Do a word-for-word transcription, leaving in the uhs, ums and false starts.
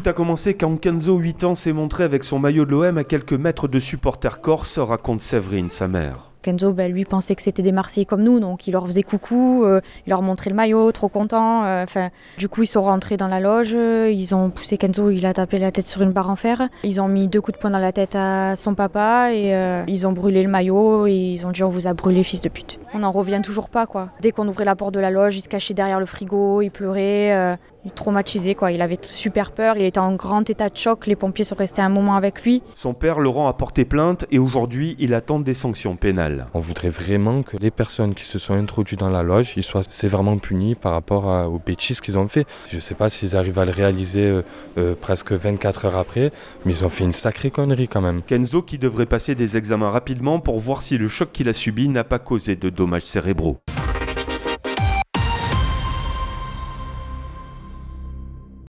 Tout a commencé quand Kenzo, huit ans, s'est montré avec son maillot de l'O M à quelques mètres de supporters corse, raconte Séverine, sa mère. Kenzo, ben, lui, pensait que c'était des Marseillais comme nous, donc il leur faisait coucou, euh, il leur montrait le maillot, trop content. Euh, du coup, ils sont rentrés dans la loge, ils ont poussé Kenzo, il a tapé la tête sur une barre en fer. Ils ont mis deux coups de poing dans la tête à son papa et euh, ils ont brûlé le maillot et ils ont dit on vous a brûlé, fils de pute. On n'en revient toujours pas, quoi. Dès qu'on ouvrait la porte de la loge, il se cachait derrière le frigo, il pleurait. Euh, Il est traumatisé, quoi. Il avait super peur, il était en grand état de choc, les pompiers sont restés un moment avec lui. Son père, Laurent, a porté plainte et aujourd'hui, il attend des sanctions pénales. On voudrait vraiment que les personnes qui se sont introduites dans la loge, ils soient sévèrement punis par rapport à, aux bêtises qu'ils ont fait. Je ne sais pas s'ils arrivent à le réaliser euh, euh, presque vingt-quatre heures après, mais ils ont fait une sacrée connerie quand même. Kenzo qui devrait passer des examens rapidement pour voir si le choc qu'il a subi n'a pas causé de dommages cérébraux.